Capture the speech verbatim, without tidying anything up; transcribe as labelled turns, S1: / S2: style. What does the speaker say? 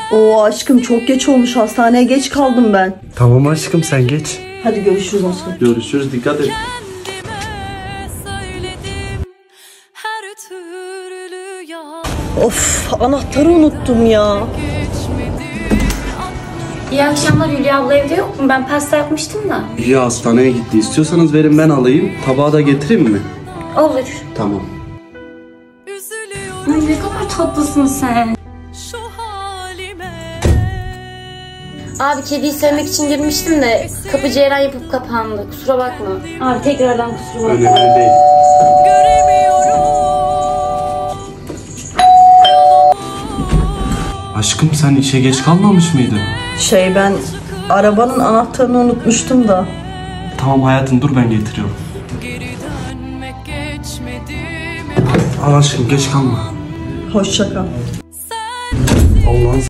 S1: Oo aşkım çok geç olmuş, hastaneye geç kaldım ben.
S2: Tamam aşkım sen geç.
S1: Hadi görüşürüz aşkım.
S2: Görüşürüz, dikkat et.
S1: Of, anahtarı unuttum ya.
S3: İyi akşamlar, Hülya abla evde yok mu? Ben pasta yapmıştım da.
S2: İyi, hastaneye gitti. İstiyorsanız verin ben alayım. Tabağı da getireyim mi?
S3: Olur.
S2: Tamam.
S3: Ay ne kadar tatlısın sen. Abi kediyi sevmek için girmiştim de kapı ceyran yapıp kapandı. Kusura bakma. Abi tekrardan kusura bakma.
S2: Önemli değil. Aşkım sen işe geç kalmamış mıydın?
S1: Şey ben arabanın anahtarını unutmuştum da.
S2: Tamam hayatım, dur ben getiriyorum. Al aşkım, geç kalma.
S1: Hoşça kal.
S2: Allah'ın